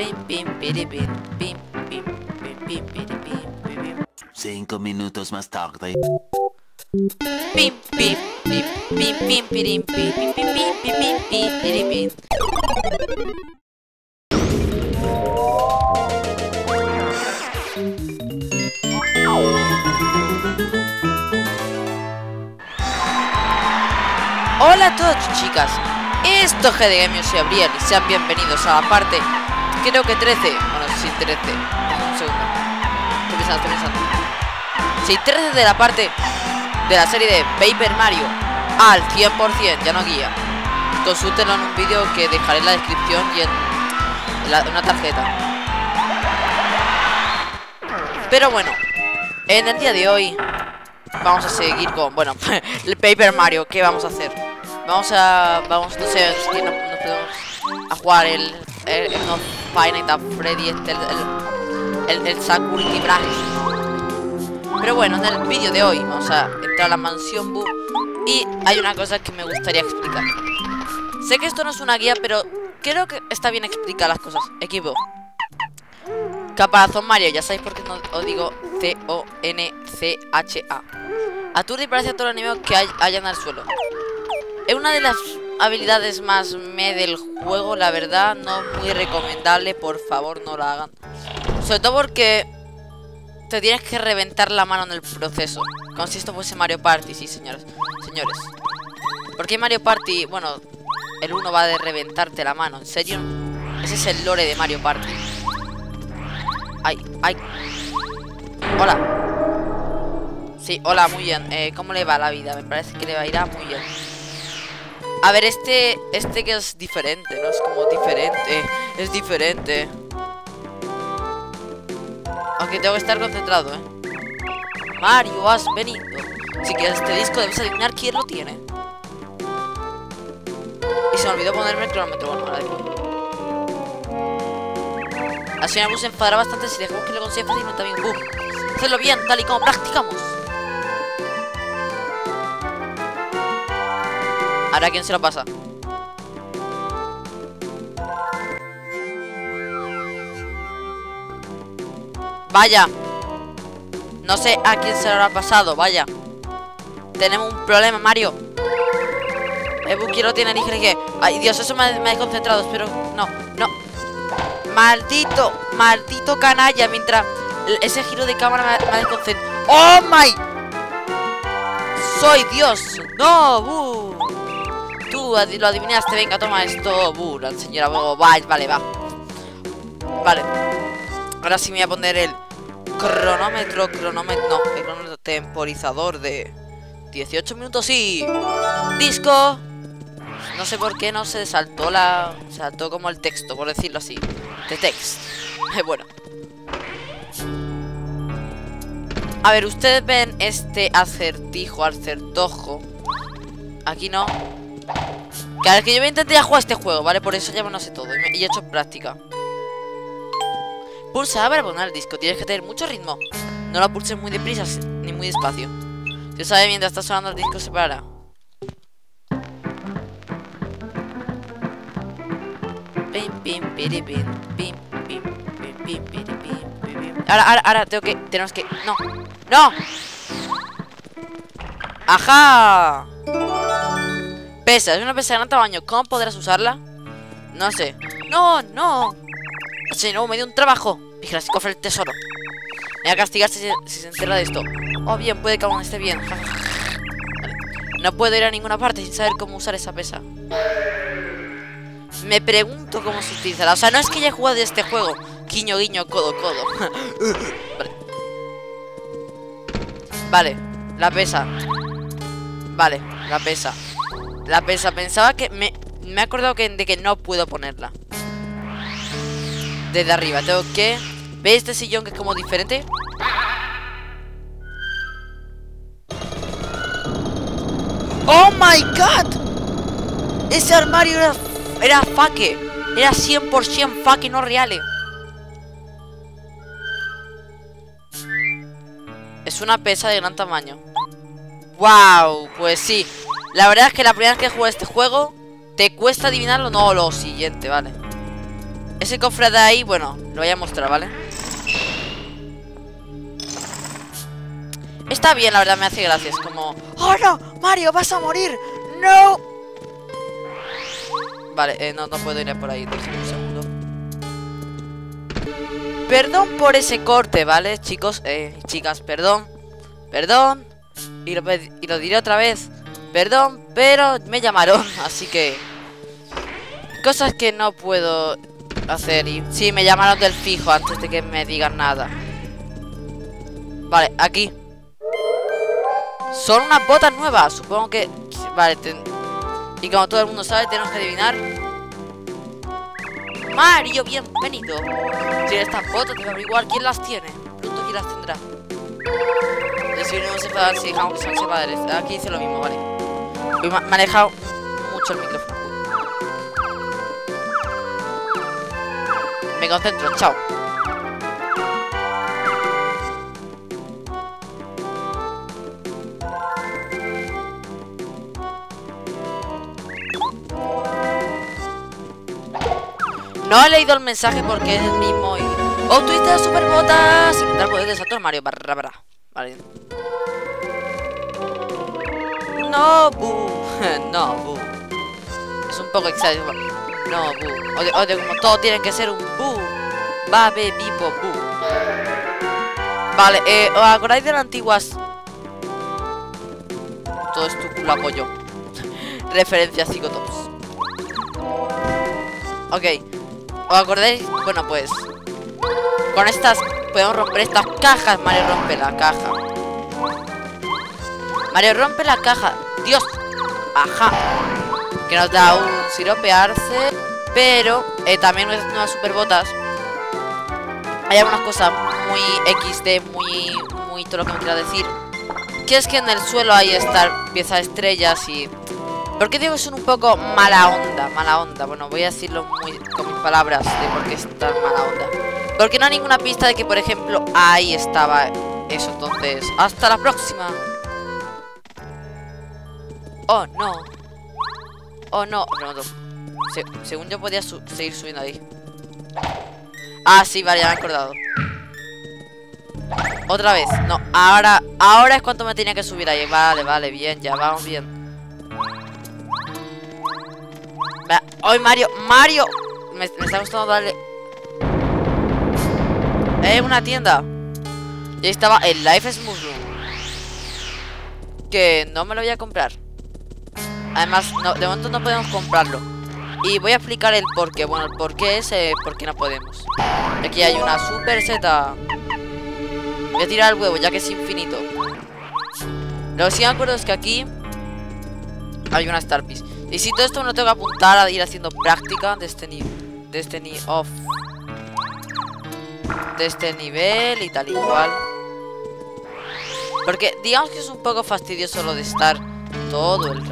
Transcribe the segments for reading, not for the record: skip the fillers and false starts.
Cinco minutos más tarde. Hola a todos, chicas. Esto es GD Game, yo soy Abriel y sean bienvenidos a la parte, creo que 13. Bueno, sí, 13. Un segundo. Estoy pensando. Sí, 13 de la parte de la serie de Paper Mario al 100%, ya no guía. Consúltenlo en un vídeo que dejaré en la descripción y en una tarjeta. Pero bueno, en el día de hoy vamos a seguir con, bueno, el Paper Mario. ¿Qué vamos a hacer? Vamos, no sé si nos podemos a jugar el no Five Nights at Freddy, el Security Breach. Pero bueno, en el vídeo de hoy vamos a entrar a la mansión Boo y hay una cosa que me gustaría explicar. Sé que esto no es una guía, pero creo que está bien explicar las cosas. Equipo: Caparazón Mario, ya sabéis por qué no os digo C-O-N-C-H-A. Aturde y parece a todos los enemigos que hayan al suelo. Es una de las habilidades más del juego, la verdad, no muy recomendable, por favor no la hagan. Sobre todo porque te tienes que reventar la mano en el proceso, como si esto fuese Mario Party, sí señores. Porque Mario Party, bueno, el 1 va de reventarte la mano, en serio. Ese es el lore de Mario Party. Ay. Hola. Sí, hola, muy bien. ¿Cómo le va la vida? Me parece que le va a ir muy bien. A ver, este que es diferente, ¿no? Es como diferente. Es diferente. Aunque tengo que estar concentrado, Mario, has venido. Si quieres este disco debes adivinar quién lo tiene. Y se me olvidó ponerme el cronómetro. Bueno, ahora después. La señora Boo se enfadará bastante si dejamos que lo consiga fácilmente, amigo Boo. Hacedlo bien, tal y como practicamos. Ahora, ¿quién se lo pasa? Vaya. No sé a quién se lo habrá pasado, vaya. Tenemos un problema, Mario. Buki lo tiene, dije. Ay, Dios, eso me ha desconcentrado. Espero, no. Maldito canalla. Mientras ese giro de cámara me ha desconcentrado. ¡Oh, my! ¡Soy Dios! ¡No, Boo! Tú lo adivinaste, venga, toma esto, La señora Boo, vale, va. Vale. Ahora sí me voy a poner el cronómetro, no, el cronómetro temporizador de 18 minutos, sí. Disco. No sé por qué no se saltó saltó como el texto, por decirlo así. De text. Bueno. A ver, ustedes ven este acertojo. Aquí no. Claro, es que yo voy a intentar jugar este juego, ¿vale? Por eso ya no sé todo y he hecho práctica. Pulsa para poner el disco. Tienes que tener mucho ritmo. No lo pulses muy deprisa ni muy despacio. Si sabes, mientras está sonando el disco se parará. Ahora tenemos que... ¡No! ¡Ajá! Pesa, es una pesa de gran tamaño. ¿Cómo podrás usarla? No sé. ¡No! Sí, no, me dio un trabajo. Vigila si cofre el tesoro. Me voy a castigar si se entera de esto. Oh, bien, puede que aún esté bien. Vale. No puedo ir a ninguna parte sin saber cómo usar esa pesa. Me pregunto cómo se utilizará. O sea, no es que haya jugado este juego. Guiño, codo. Vale, la pesa. Vale, la pesa. Pensaba que... Me he acordado de que no puedo ponerla desde arriba. Tengo que... ¿Veis este sillón que es como diferente? ¡Oh my god! Ese armario era fake. Era 100% fake, no real. Es una pesa de gran tamaño. ¡Wow! Pues sí. La verdad es que la primera vez que jugué este juego te cuesta adivinarlo. No, lo siguiente, vale. ese cofre de ahí, bueno, lo voy a mostrar, ¿vale? Está bien, la verdad, me hace gracia. Es como... ¡Oh, no! ¡Mario, vas a morir! ¡No! Vale, no puedo ir por ahí. Déjame un segundo. Perdón por ese corte, ¿vale, chicos? Chicas, perdón. Perdón. Y lo diré otra vez. Perdón, pero me llamaron. Así que... cosas que no puedo hacer. Y sí, me llamaron del fijo antes de que me digan nada. Vale, aquí. Son unas botas nuevas. Supongo que... vale, y como todo el mundo sabe, tenemos que adivinar. Mario, bienvenido. Tiene estas botas, tengo que averiguar quién las tiene. Pronto quién las tendrá. Decidimos separar, si dejamos que son separadores. Aquí dice lo mismo, vale. Hoy me ha alejado mucho el micrófono. Me concentro, chao. No he leído el mensaje porque es el mismo y... ¡Obtuviste super botas! Sin dar poder de salto Mario. Vale. No, bu. No, bu. Es un poco exagerado. No, bu. Odio como todo tiene que ser un bu. Babe, bipo, bu. Vale, ¿os acordáis de las antiguas? Todo es tu culo apoyo. Referencia a Psicotops. Ok. ¿Os acordáis? Bueno, pues con estas podemos romper estas cajas. Mario rompe la caja. Mario rompe la caja. Dios. Ajá. Que nos da un siropearse. Pero también unas super botas. Hay algunas cosas muy XD, muy todo lo que me quiera decir. Que es que en el suelo hay esta pieza de estrellas y... ¿por qué digo que son un poco mala onda? Mala onda. Bueno, voy a decirlo con mis palabras de por qué es tan mala onda. Porque no hay ninguna pista de que, por ejemplo, ahí estaba eso. Entonces, hasta la próxima. Oh, no. Oh, no. Según yo podía seguir subiendo ahí. Ah, sí, vale, ya me he acordado. Otra vez. No, ahora es cuánto me tenía que subir ahí. Vale, bien, ya vamos bien. ¡Ay, Mario! Me está gustando darle... una tienda. Y ahí estaba el Life Smooth Room. Que no me lo voy a comprar. Además, no, de momento no podemos comprarlo. Y voy a explicar el por qué. Bueno, el por qué es por qué no podemos. Aquí hay una super seta. Voy a tirar el huevo ya que es infinito. Lo que sí me acuerdo es que aquí hay una Star Piece. Y si todo esto me lo tengo que apuntar a ir haciendo práctica de este nivel y tal y cual. Porque digamos que es un poco fastidioso lo de estar todo el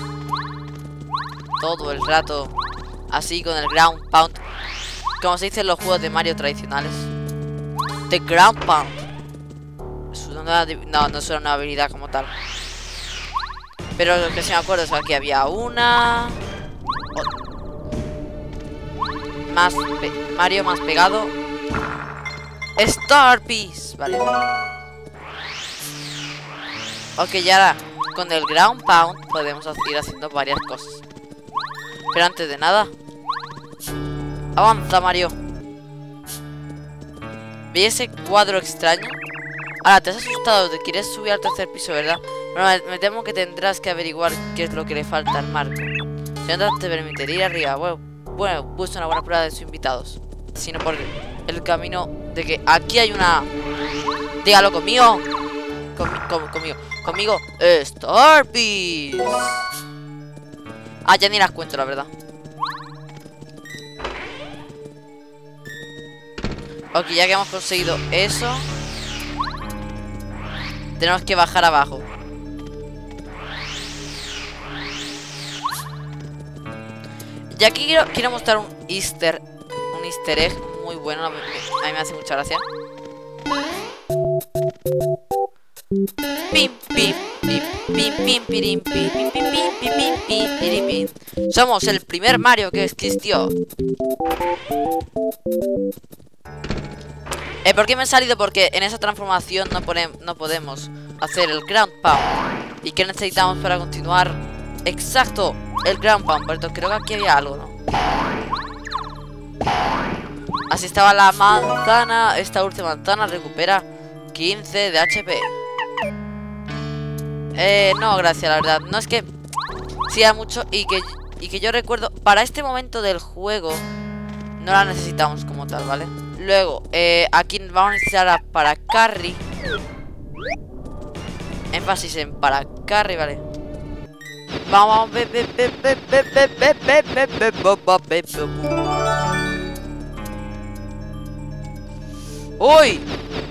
rato así con el ground pound, como se dice en los juegos de Mario tradicionales. The ground pound. No es una habilidad como tal. Pero lo que sí me acuerdo es que aquí había una... Mario más pegado. Star Piece. Vale. Ok, ya con el Ground Pound podemos ir haciendo varias cosas. Pero antes de nada, avanza, Mario. ¿Veis ese cuadro extraño? Ahora, te has asustado, te quieres subir al tercer piso, ¿verdad? Bueno, me temo que tendrás que averiguar qué es lo que le falta al Marco. Si no te permitiría ir arriba. Bueno, busca una buena prueba de sus invitados. Sino por el camino de que aquí hay una... Dígalo conmigo. Conmigo. Star Piece. Ah, ya ni las cuento, la verdad. Ok, ya que hemos conseguido eso, tenemos que bajar abajo. Y aquí quiero mostrar un easter egg muy bueno. A mí me hace mucha gracia. Pim, pim, Somos el primer Mario que existió. ¿Por qué me he salido? Porque en esa transformación no podemos hacer el Ground Pound. ¿Y qué necesitamos para continuar? Exacto, el Ground Pound. Pero creo que aquí había algo, ¿no? Así estaba la manzana. Esta última manzana recupera 15 de HP. No, gracias, la verdad. No es que sea mucho y que yo recuerdo, para este momento del juego no la necesitamos como tal, ¿vale? Luego, aquí vamos a necesitar para carry. Énfasis en para carry, ¿vale? Vamos, ¡uy!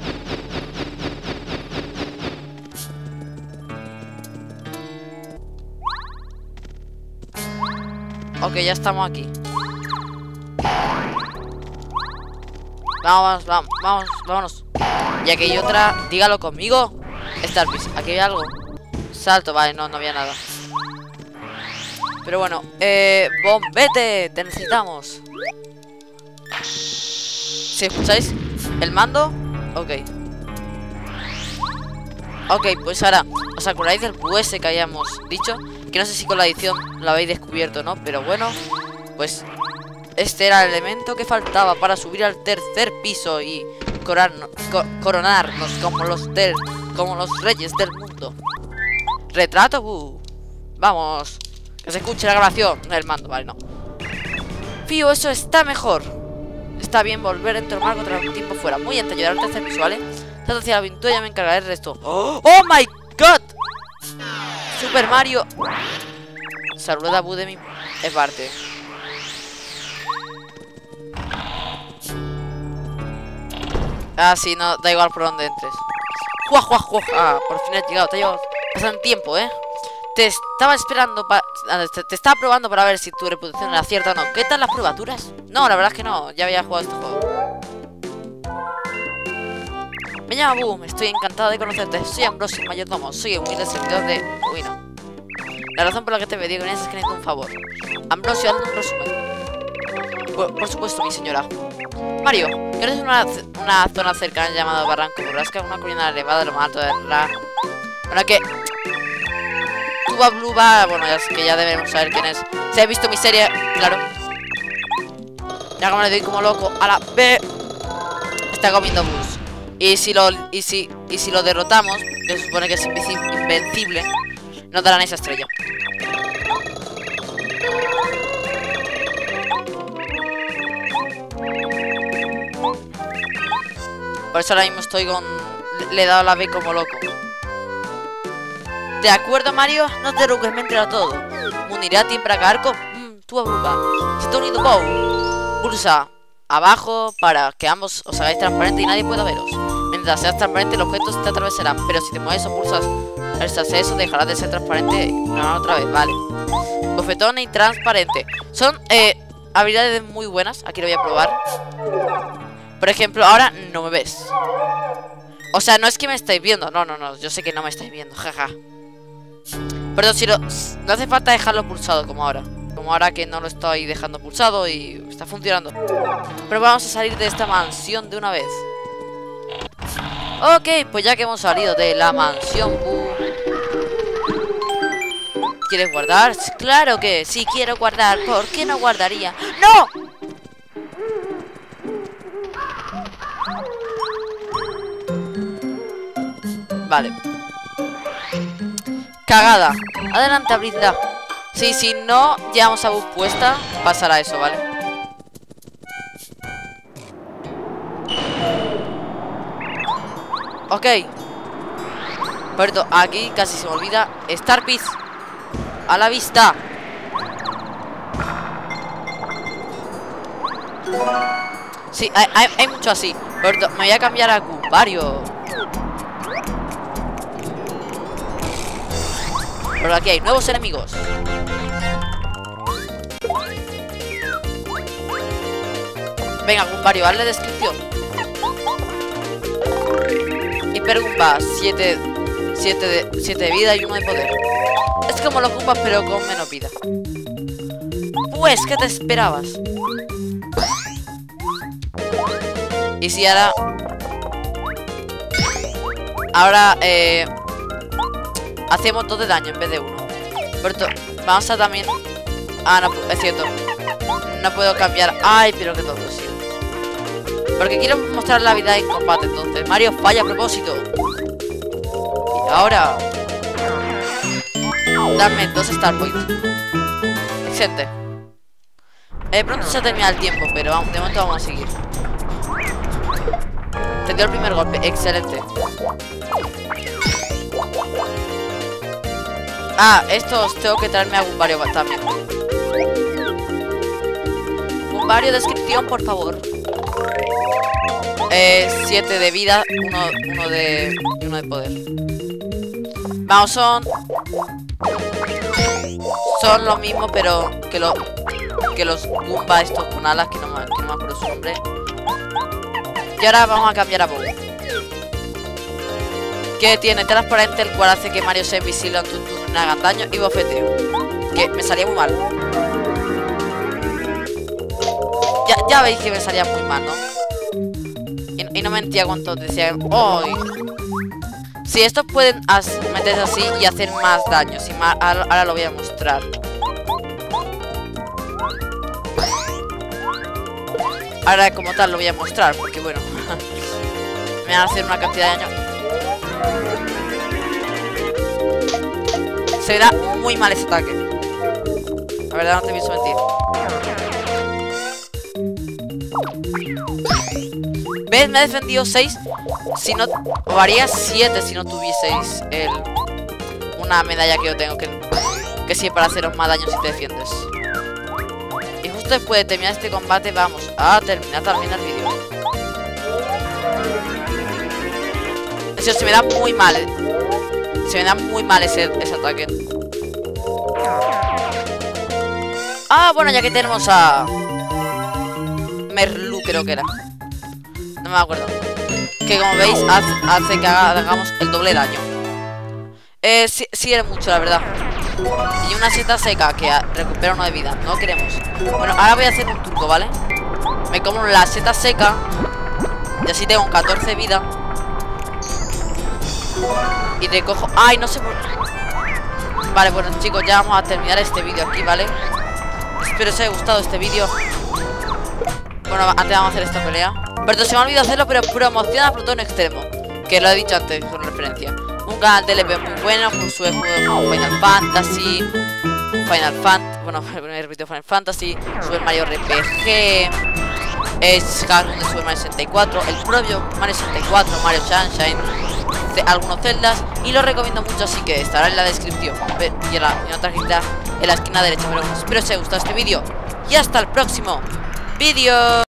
Ok, ya estamos aquí. Vámonos. Y aquí hay otra, dígalo conmigo. Starpiece, aquí hay algo. Salto, vale, no había nada. Pero bueno, bombete, te necesitamos. ¿Sí escucháis el mando? Ok. Ok, pues ahora, ¿os acordáis del QS que habíamos dicho? Que no sé si con la edición lo habéis descubierto, ¿no? Pero bueno, pues este era el elemento que faltaba para subir al tercer piso y coronarnos como los reyes del mundo. Retrato, vamos. Que se escuche la grabación. El mando, vale, no. Fío, eso está mejor. Está bien volver a entornar contra un tiempo fuera. Muy bien, te ayudaré al tercer piso, ¿vale? Trato hacia la aventura y ya me encargaré del resto. ¡Oh my god! Super Mario. Saluda a Boo de mi parte. Ah, sí, no, da igual por donde entres. ¡Juá! Ah, por fin has llegado. Te ha llevado bastante tiempo, ¿eh? Te estaba esperando te estaba probando para ver si tu reputación era cierta o no. ¿Qué tal las probaturas? No, la verdad es que no. Ya había jugado este juego. Me llamo Boom, estoy encantado de conocerte. Soy Ambrosio, mayordomo. Soy un humilde servidor de... Uy, no. La razón por la que te pedí con eso es que necesito un favor. Ambrosio, hazme un resumen. Por supuesto, mi señora. Mario, ¿quieres una zona cercana llamada Barranco Borrasca? Una colina elevada de lo más alto de la... Bueno, que... Tuba Bluba, bueno, ya debemos saber quién es. Si habéis visto mi serie, claro. Ya como le doy como loco a la B. Está comiendo bus. Y si lo derrotamos, que se supone que es invencible, nos darán esa estrella. Por eso ahora mismo estoy con... Le he dado la B como loco. ¿De acuerdo, Mario? No te preocupes, me he enterado todo. ¿Munirá a ti para Carco? Tú abruga. Se te ha unido Bow. Pulsa abajo para que ambos os hagáis transparente y nadie pueda veros. Mientras seas transparente, los objetos te atravesarán. Pero si te mueves o pulsas eso, dejarás de ser transparente otra vez, vale. Bofetón y transparente. Son habilidades muy buenas. Aquí lo voy a probar. Por ejemplo, ahora no me ves. O sea, no es que me estáis viendo. No, yo sé que no me estáis viendo, jaja. Pero si no hace falta dejarlo pulsado como ahora. Como ahora que no lo estoy dejando pulsado y está funcionando. Pero vamos a salir de esta mansión de una vez. Ok, pues ya que hemos salido de la mansión, ¿quieres guardar? Claro que sí quiero guardar. ¿Por qué no guardaría? ¡No! Vale. Cagada. Adelante, abridla. Sí, si no llevamos a bus puesta, pasará eso, ¿vale? Ok. Por cierto, aquí casi se me olvida. Starpiece. A la vista. Sí, hay mucho así. Por cierto, me voy a cambiar a Goombario. Pero aquí hay nuevos enemigos. Venga, Goombario, hazle descripción. Hipergoomba 7 7 de vida y 1 de poder. Es como los Goombas, pero con menos vida. Pues, ¿qué te esperabas? Y si ahora... hacemos 2 de daño en vez de 1. Pero vamos a también... Ah, no, es cierto. No puedo cambiar. Ay, pero que tonto, sí. Porque quiero mostrar la habilidad en combate, entonces. Mario falla a propósito. Y ahora... Dame 2 Star Points. Excelente. Pronto se termina el tiempo, pero vamos, de momento vamos a seguir. Te dio el primer golpe, excelente. Ah, estos tengo que traerme a Goombario también. Goombario, descripción, por favor. 7 de vida, 1 de poder. Vamos, son lo mismo, pero que los Goomba estos con alas, que no me acuerdo su nombre. Y ahora vamos a cambiar a Bow, que tiene transparente, el cual hace que Mario sea invisible ante un turno y no hagan daño, y bofeteo, que me salía muy mal. Ya veis que me salía muy mal, ¿no? Y no mentía cuando decían ¡ay! Si estos pueden meterse así y hacer más daño, ahora lo voy a mostrar. Ahora como tal lo voy a mostrar, porque bueno, me van a hacer una cantidad de daño. Se verá muy mal ese ataque. La verdad, no te pienso mentir. ¿Ves? Me ha defendido 6. Si no, o haría 7 si no tuvieseis una medalla que yo tengo, que sirve para haceros más daño si te defiendes. Y justo después de terminar este combate vamos a terminar también el vídeo. Eso se me da muy mal. Se me da muy mal ese ataque. Ah, bueno, ya que tenemos a Merlu, creo que era. No me acuerdo. Que como veis hace que hagamos el doble daño. Sí era mucho, la verdad. Y una seta seca que recupera 1 de vida. No queremos. Bueno, ahora voy a hacer un truco, ¿vale? Me como la seta seca y así tengo 14 de vida. Y recojo... ¡Ay, no sé por qué! Vale, bueno chicos, ya vamos a terminar este vídeo aquí, ¿vale? Espero os haya gustado este vídeo. Bueno, antes vamos a hacer esta pelea. Pero se me ha olvidado hacerlo, pero promociona a Plutón Extremo, que lo he dicho antes con referencia. Un canal de LP muy bueno, con su juego como Final Fantasy, bueno, me repito, Final Fantasy, Super Mario RPG, Skyrim de Super Mario 64, el propio Mario 64, Mario Sunshine, algunos Zeldas, y lo recomiendo mucho, así que estará en la descripción y en otra cajita en la esquina derecha. Pero bueno, espero que os haya gustado este vídeo y hasta el próximo vídeo.